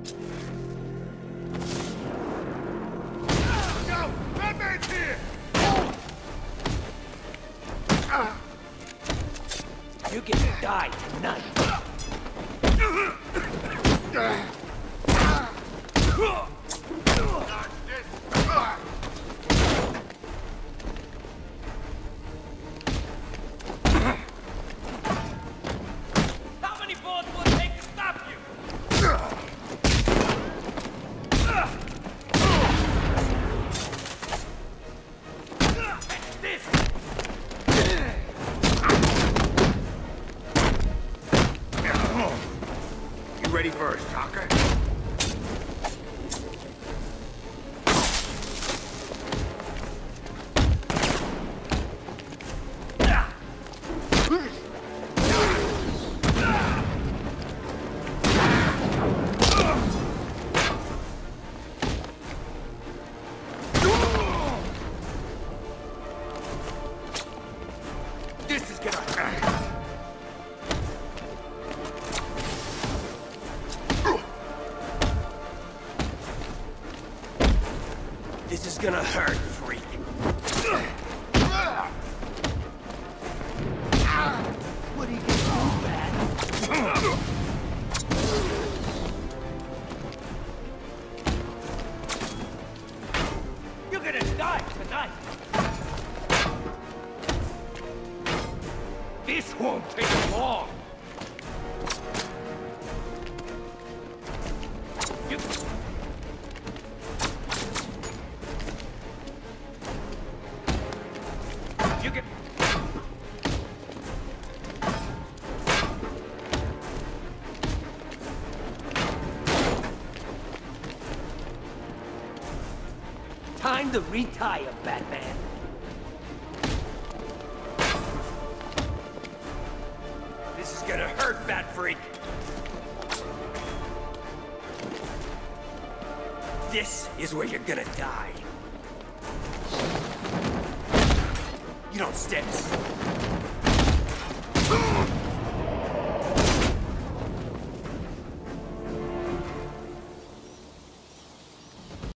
Go! Batman's here! You get to die tonight. How many bullets will it take to stop you? This! You ready for a shocker? This is gonna hurt. This is gonna hurt, freak. What do you get so bad? You're gonna die tonight. This won't take long. You... You get... Time to retire, Batman. This is gonna hurt, Bat Freak. This is where you're gonna die. You don't stand.